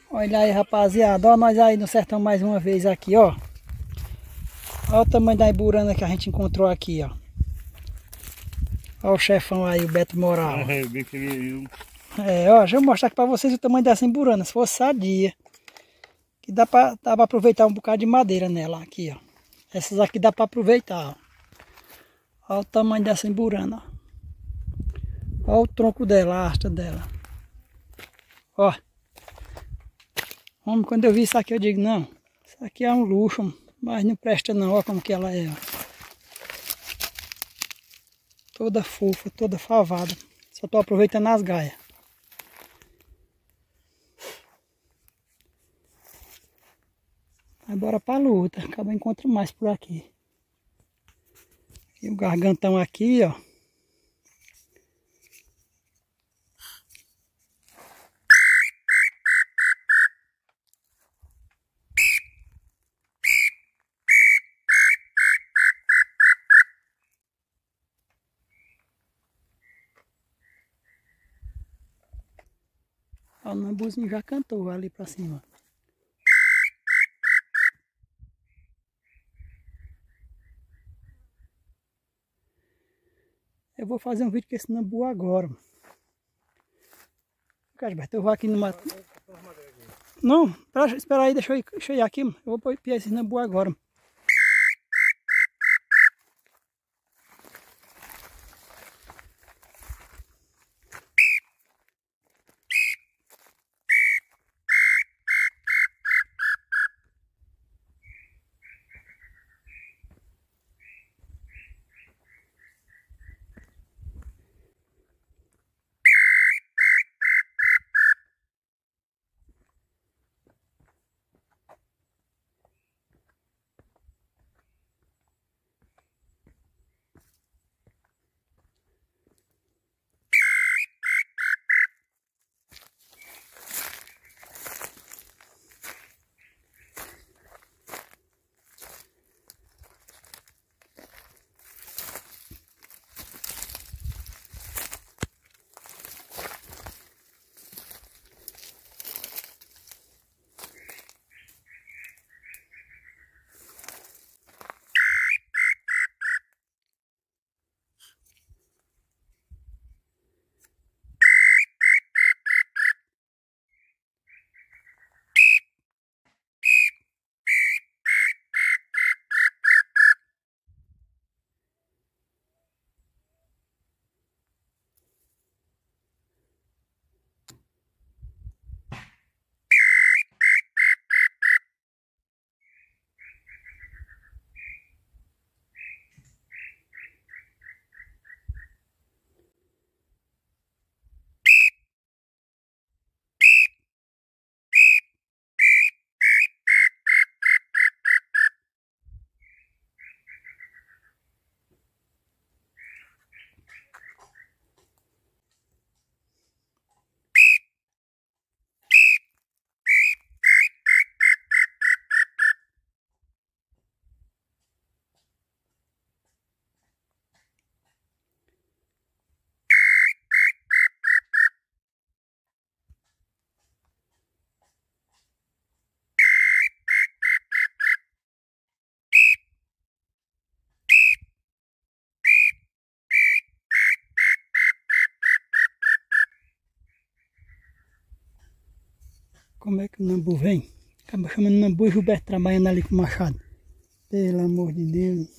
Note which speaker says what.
Speaker 1: Olha aí, rapaziada, ó, nós aí no sertão mais uma vez aqui, ó. Olha o tamanho da iburana que a gente encontrou aqui, ó. Olha o chefão aí, o Beto Moral.
Speaker 2: É, bem pequenininho.
Speaker 1: É, ó, deixa eu mostrar aqui pra vocês o tamanho dessa imburana, se fosse sadia. Que dá pra aproveitar um bocado de madeira nela, aqui, ó. Essas aqui dá pra aproveitar, ó. Olha o tamanho dessa imburana, ó. Olha o tronco dela, a haste dela. Ó. Homem, quando eu vi isso aqui eu digo, não, isso aqui é um luxo, mas não presta não, olha como que ela é, ó. Toda fofa, toda favada. Só tô aproveitando as gaias. Agora pra luta, acaba encontro mais por aqui. E o gargantão aqui, ó. Ó, o nambuzinho já cantou ali pra cima. Eu vou fazer um vídeo com esse nambu agora. Casberto, eu vou aqui no mato. Não, espera aí, deixa eu ir aqui. Eu vou piar esse nambu agora. Como é que o nambu vem? Acaba chamando nambu e Gilberto trabalhando ali com o machado. Pelo amor de Deus.